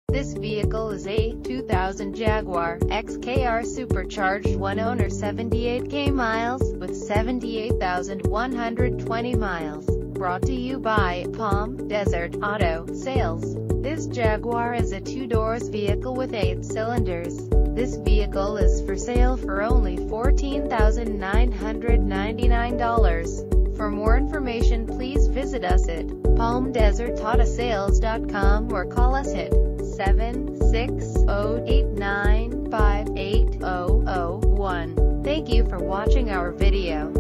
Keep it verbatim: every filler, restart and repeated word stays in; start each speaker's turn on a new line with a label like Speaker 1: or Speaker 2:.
Speaker 1: This vehicle is a two thousand Jaguar X K R Supercharged, one owner, seventy-eight thousand miles, with seventy-eight thousand one hundred twenty miles. Brought to you by Palm Desert Auto Sales. This Jaguar is a two-doors vehicle with eight cylinders. This vehicle is for sale for only fourteen thousand nine hundred ninety-nine dollars. For more information, please visit us at palm desert auto sales dot com or call us at seven six zero, eight nine five, eight zero zero one. Thank you for watching our video.